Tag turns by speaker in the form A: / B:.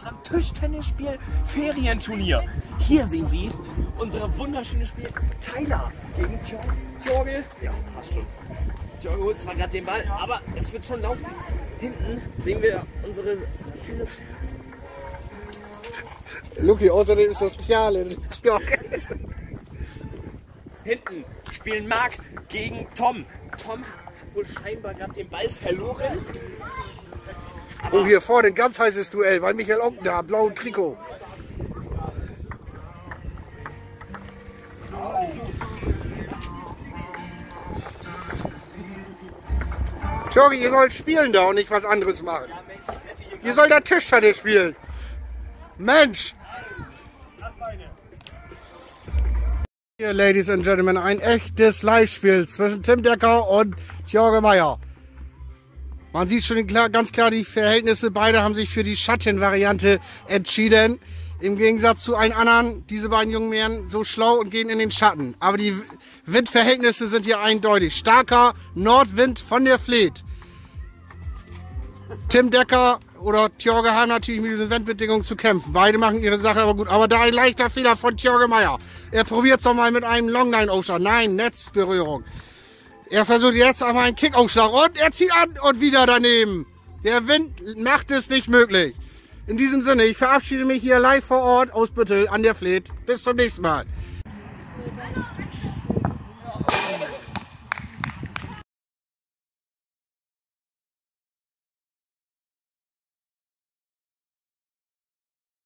A: unserem Tischtennisspiel Ferienturnier. Hier sehen Sie unser wunderschönes Spiel Tyler gegen Tjorgel. Ja, passt schon. Tjorgel holt zwar gerade den Ball, aber es wird schon laufen. Hinten sehen wir unsere Philips.
B: Luki, außerdem ist das Speziale.
A: Hinten spielen Marc gegen Tom. Tom hat wohl scheinbar gerade den Ball verloren.
B: Oh, hier vorne ein ganz heißes Duell, weil Michael Onken da, blaues Trikot. Tjorgi, ihr sollt spielen da und nicht was anderes machen. Ihr sollt da Tischtennis spielen. Mensch! Hier, Ladies and Gentlemen, ein echtes Live-Spiel zwischen Tim Decker und Tjorge Meier. Man sieht schon ganz klar die Verhältnisse. Beide haben sich für die Schattenvariante entschieden. Im Gegensatz zu allen anderen, diese beiden jungen Herren so schlau und gehen in den Schatten. Aber die Windverhältnisse sind hier eindeutig. Starker Nordwind von der Fleet. Tim Decker oder Tjorge haben natürlich mit diesen Windbedingungen zu kämpfen. Beide machen ihre Sache aber gut. Aber da ein leichter Fehler von Tjorge Meier. Er probiert es nochmal mit einem Longline-Aufschlag. Nein, Netzberührung. Er versucht jetzt einmal einen Kick-Aufschlag und er zieht an und wieder daneben. Der Wind macht es nicht möglich. In diesem Sinne, ich verabschiede mich hier live vor Ort aus Büttel an der Fleet. Bis zum nächsten Mal.